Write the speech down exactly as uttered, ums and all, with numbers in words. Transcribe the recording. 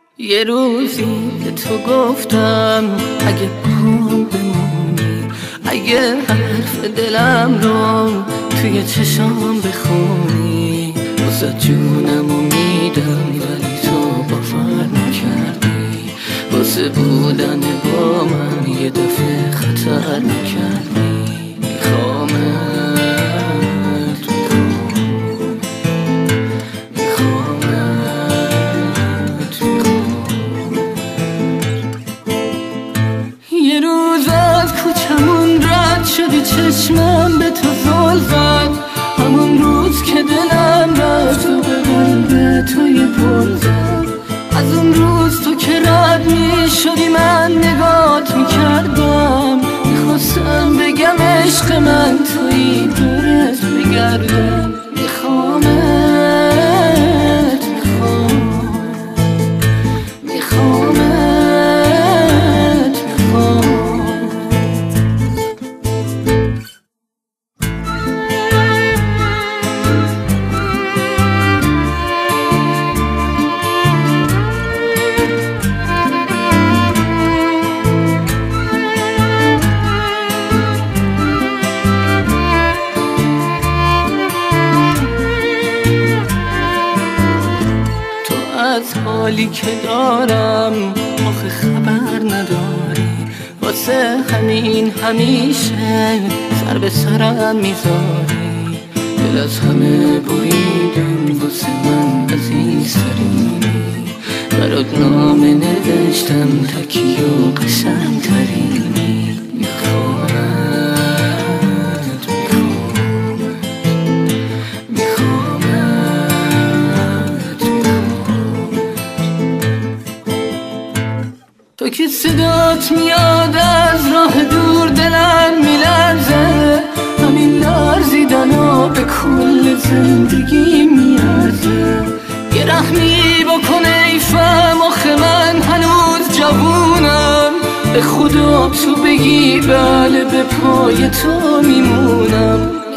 یه روزی به تو گفتم اگه پام بمونی، اگه حرف دلم رو توی چشام بخونی، واسه جونمو میدم ولی تو باور نکردی، واسه بودن با من یه دفعه خطر نکردی. میخوامت شدی چشمم به تو زل زد، همون روز که دلم رفت و به قلب تو یه پل زد. از اون روز تو که رد می شدی من نگات می کردم، میخواستم بگم عشق من تویی دورت بگردم. میخوامت میخوام میخوامت از حالی که دارم آخه خبر نداری، واسه همین همیشه سر به سرم میذاری. دل از همه بریدم واسه من عزیزترینی، برات نامه نوشتم تکی و قشنگ ترینی. تو که صدات میاد از راه دور دلم میلرزه، همین لرزیدن ها به کل زندگی میارزه. یه رحمی بکن ای فهم، آخه من هنوز جوونم، به خدا تو بگی بله به پای تو میمونم.